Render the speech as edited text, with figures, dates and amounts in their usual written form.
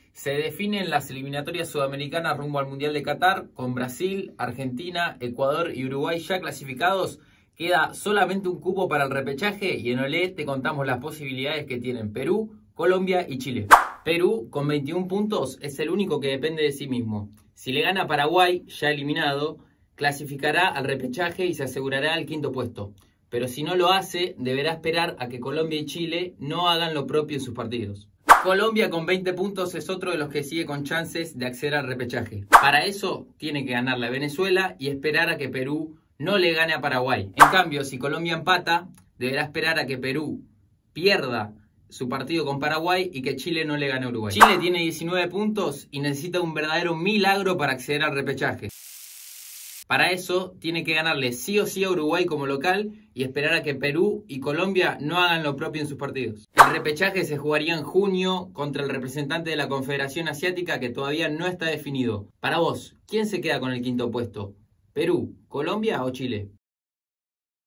Se definen las eliminatorias sudamericanas rumbo al Mundial de Qatar, con Brasil, Argentina, Ecuador y Uruguay ya clasificados. Queda solamente un cupo para el repechaje y en Olé te contamos las posibilidades que tienen Perú, Colombia y Chile. Perú, con 21 puntos, es el único que depende de sí mismo. Si le gana a Paraguay, ya eliminado, clasificará al repechaje y se asegurará el quinto puesto. Pero si no lo hace, deberá esperar a que Colombia y Chile no hagan lo propio en sus partidos. Colombia con 20 puntos es otro de los que sigue con chances de acceder al repechaje. Para eso tiene que ganarle a Venezuela y esperar a que Perú no le gane a Paraguay. En cambio, si Colombia empata, deberá esperar a que Perú pierda su partido con Paraguay y que Chile no le gane a Uruguay. Chile tiene 19 puntos y necesita un verdadero milagro para acceder al repechaje. Para eso tiene que ganarle sí o sí a Uruguay como local y esperar a que Perú y Colombia no hagan lo propio en sus partidos. El repechaje se jugaría en junio contra el representante de la Confederación Asiática que todavía no está definido. Para vos, ¿quién se queda con el quinto puesto? ¿Perú, Colombia o Chile?